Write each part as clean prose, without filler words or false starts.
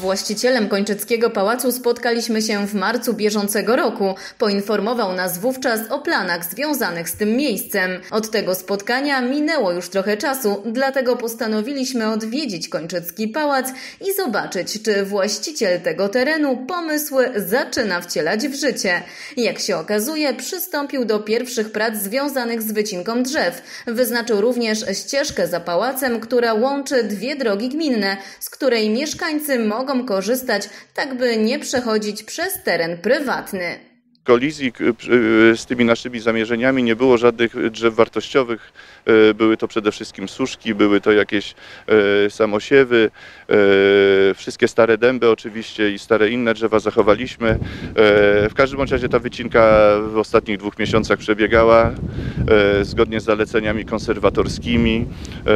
właścicielem Kończyckiego Pałacu spotkaliśmy się w marcu bieżącego roku. Poinformował nas wówczas o planach związanych z tym miejscem. Od tego spotkania minęło już trochę czasu, dlatego postanowiliśmy odwiedzić Kończycki Pałac i zobaczyć, czy właściciel tego terenu pomysły zaczyna wcielać w życie. Jak się okazuje, przystąpił do pierwszych prac związanych z wycinką drzew. Wyznaczył również ścieżkę za pałacem, która łączy dwie drogi gminne, z której mieszkańcy mogą korzystać, tak by nie przechodzić przez teren prywatny. Kolizji z tymi naszymi zamierzeniami nie było żadnych drzew wartościowych. Były to przede wszystkim suszki, były to jakieś samosiewy, wszystkie stare dęby oczywiście i stare inne drzewa zachowaliśmy. W każdym razie ta wycinka w ostatnich 2 miesiącach przebiegała zgodnie z zaleceniami konserwatorskimi.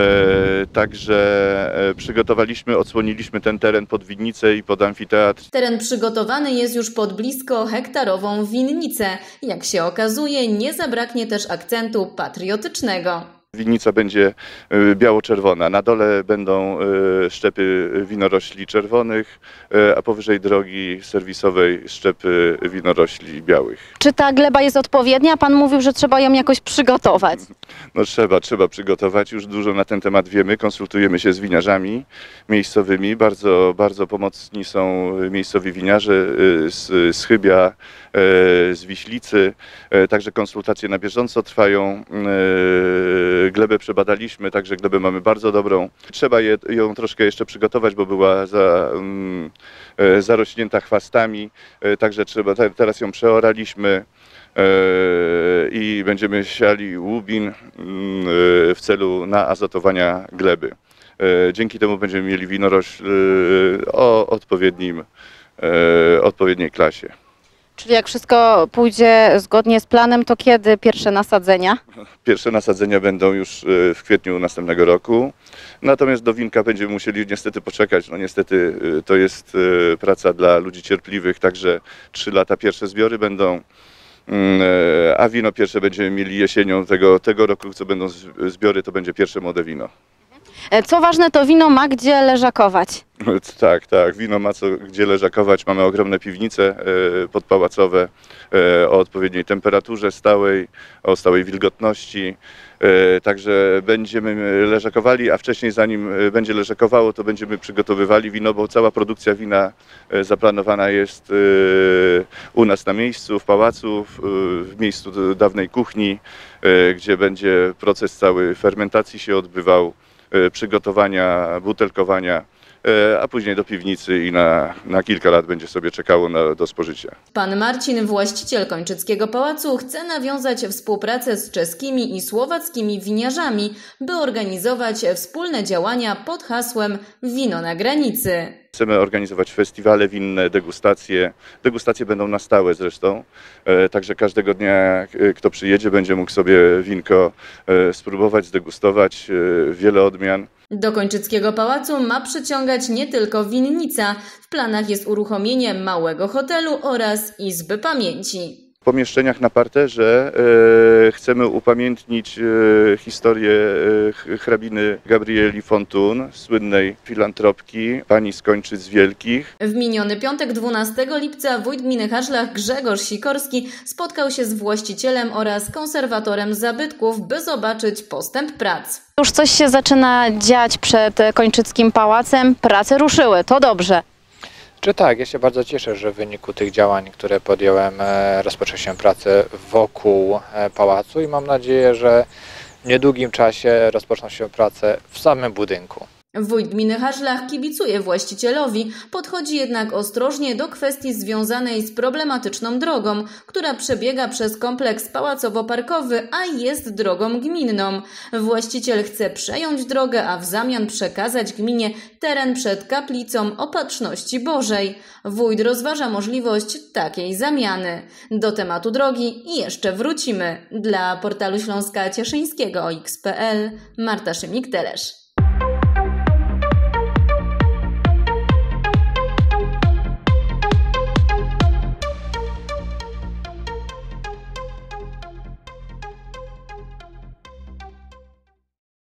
Także przygotowaliśmy, odsłoniliśmy ten teren pod winnicę i pod amfiteatr. Teren przygotowany jest już pod blisko hektarową winnicę. Jak się okazuje, nie zabraknie też akcentu patriotycznego. Winnica będzie biało-czerwona. Na dole będą szczepy winorośli czerwonych, a powyżej drogi serwisowej szczepy winorośli białych. Czy ta gleba jest odpowiednia? Pan mówił, że trzeba ją jakoś przygotować. No trzeba przygotować. Już dużo na ten temat wiemy. Konsultujemy się z winiarzami miejscowymi. Bardzo pomocni są miejscowi winiarze z Chybia, z Wiślicy. Także konsultacje na bieżąco trwają. Glebę przebadaliśmy, także glebę mamy bardzo dobrą. Trzeba ją troszkę jeszcze przygotować, bo była zarośnięta chwastami, także teraz ją przeoraliśmy i będziemy siali łubin w celu naazotowania gleby. Dzięki temu będziemy mieli winorośl o odpowiedniej klasie. Czyli jak wszystko pójdzie zgodnie z planem, to kiedy pierwsze nasadzenia? Pierwsze nasadzenia będą już w kwietniu następnego roku. Natomiast do winka będziemy musieli niestety poczekać. No niestety to jest praca dla ludzi cierpliwych, także 3 lata pierwsze zbiory będą, a wino pierwsze będziemy mieli jesienią tego roku, co będą zbiory, to będzie pierwsze młode wino. Co ważne, to wino ma gdzie leżakować. Tak, wino ma gdzie leżakować. Mamy ogromne piwnice podpałacowe o odpowiedniej temperaturze stałej, o stałej wilgotności. Także będziemy leżakowali, a wcześniej zanim będzie leżakowało, to będziemy przygotowywali wino, bo cała produkcja wina zaplanowana jest u nas na miejscu, w pałacu, w miejscu dawnej kuchni, gdzie będzie proces cały fermentacji się odbywał, przygotowania, butelkowania, a później do piwnicy i na kilka lat będzie sobie czekało do spożycia. Pan Marcin, właściciel Kończyckiego Pałacu, chce nawiązać współpracę z czeskimi i słowackimi winiarzami, by organizować wspólne działania pod hasłem Wino na granicy. Chcemy organizować festiwale winne, degustacje. Degustacje będą na stałe zresztą, także każdego dnia kto przyjedzie będzie mógł sobie winko spróbować, zdegustować, wiele odmian. Do Kończyckiego Pałacu ma przyciągać nie tylko winnica. W planach jest uruchomienie małego hotelu oraz izby pamięci. W pomieszczeniach na parterze chcemy upamiętnić historię hrabiny Gabrieli Fontun, słynnej filantropki, pani z Kończyc Wielkich. W miniony piątek 12 lipca wójt gminy Haszlach Grzegorz Sikorski spotkał się z właścicielem oraz konserwatorem zabytków, by zobaczyć postęp prac. Już coś się zaczyna dziać przed Kończyckim Pałacem, prace ruszyły, to dobrze. Tak, ja się bardzo cieszę, że w wyniku tych działań, które podjąłem, rozpoczęły się prace wokół pałacu i mam nadzieję, że w niedługim czasie rozpoczną się prace w samym budynku. Wójt gminy Haszlach kibicuje właścicielowi, podchodzi jednak ostrożnie do kwestii związanej z problematyczną drogą, która przebiega przez kompleks pałacowo-parkowy, a jest drogą gminną. Właściciel chce przejąć drogę, a w zamian przekazać gminie teren przed kaplicą Opatrzności Bożej. Wójt rozważa możliwość takiej zamiany. Do tematu drogi jeszcze wrócimy. Dla portalu Śląska Cieszyńskiego OX.pl Marta Szymik-Telesz.